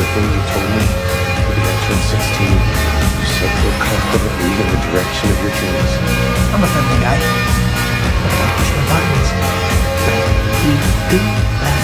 everything you told me at the age of 16. You said so confidently in the direction of your dreams. I'm a friendly guy. Push the buttons. You do that.